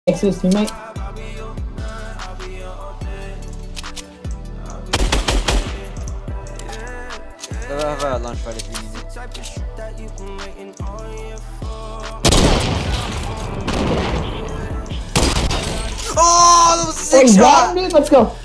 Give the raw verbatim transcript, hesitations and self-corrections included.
next to his teammate. I have a launch pad if you need it. Oh, that was a sick Wait, shot! what, dude? Let's go.